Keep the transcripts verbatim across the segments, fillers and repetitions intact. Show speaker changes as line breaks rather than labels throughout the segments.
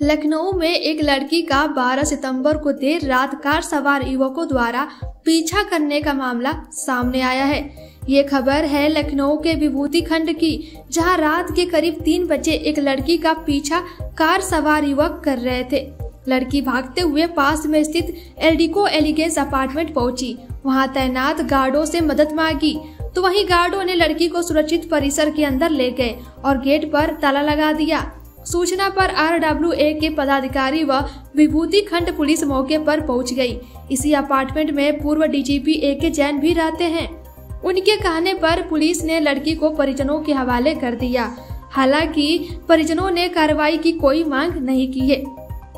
लखनऊ में एक लड़की का बारह सितंबर को देर रात कार सवार युवकों द्वारा पीछा करने का मामला सामने आया है। ये खबर है लखनऊ के विभूति खंड की, जहां रात के करीब तीन बजे एक लड़की का पीछा कार सवार युवक कर रहे थे। लड़की भागते हुए पास में स्थित एल्डिको एलिगेंस अपार्टमेंट पहुंची। वहां तैनात गार्डों से मदद मांगी तो वहीं गार्डों ने लड़की को सुरक्षित परिसर के अंदर ले गए और गेट पर ताला लगा दिया। सूचना पर आर डब्ल्यू ए के पदाधिकारी व विभूति खंड पुलिस मौके पर पहुंच गई। इसी अपार्टमेंट में पूर्व डी जी पी ए के जैन भी रहते हैं। उनके कहने पर पुलिस ने लड़की को परिजनों के हवाले कर दिया। हालांकि परिजनों ने कार्रवाई की कोई मांग नहीं की है।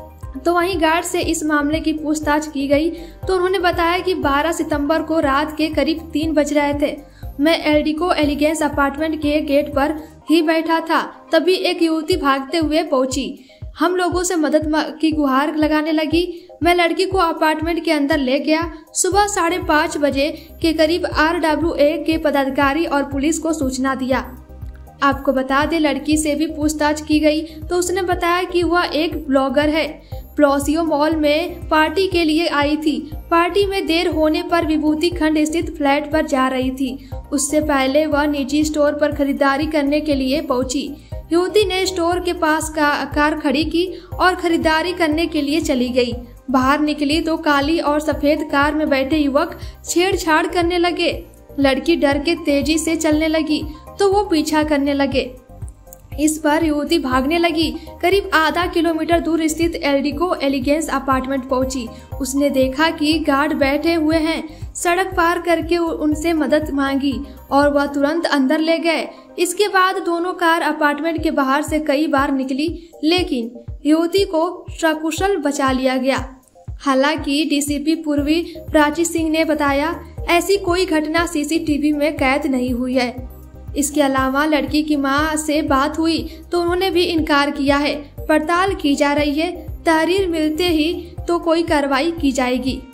तो वहीं गार्ड से इस मामले की पूछताछ की गई तो उन्होंने बताया कि बारह सितंबर को रात के करीब तीन बज रहे थे। मैं एल्डिको एलिगेंस अपार्टमेंट के गेट पर ही बैठा था, तभी एक युवती भागते हुए पहुंची। हम लोगों से मदद की गुहार लगाने लगी। मैं लड़की को अपार्टमेंट के अंदर ले गया। सुबह साढ़े पाँच बजे के करीब आर डब्ल्यू ए के पदाधिकारी और पुलिस को सूचना दिया। आपको बता दें, लड़की से भी पूछताछ की गई तो उसने बताया कि वह एक ब्लॉगर है। प्लॉसियो मॉल में पार्टी के लिए आई थी। पार्टी में देर होने पर विभूति खंड स्थित फ्लैट पर जा रही थी। उससे पहले वह निजी स्टोर पर खरीदारी करने के लिए पहुंची। युवती ने स्टोर के पास का कार खड़ी की और खरीदारी करने के लिए चली गई। बाहर निकली तो काली और सफेद कार में बैठे युवक छेड़छाड़ करने लगे। लड़की डर के तेजी से चलने लगी तो वो पीछा करने लगे। इस पर युवती भागने लगी। करीब आधा किलोमीटर दूर स्थित एल्डिको एलिगेंस अपार्टमेंट पहुंची। उसने देखा कि गार्ड बैठे हुए हैं। सड़क पार करके उनसे मदद मांगी और वह तुरंत अंदर ले गए। इसके बाद दोनों कार अपार्टमेंट के बाहर से कई बार निकली, लेकिन युवती को सकुशल बचा लिया गया। हालांकि डी सी पी पूर्वी प्राची सिंह ने बताया, ऐसी कोई घटना सी सी टी वी में कैद नहीं हुई है। इसके अलावा लड़की की मां से बात हुई तो उन्होंने भी इनकार किया है। पड़ताल की जा रही है। तहरीर मिलते ही तो कोई कार्रवाई की जाएगी।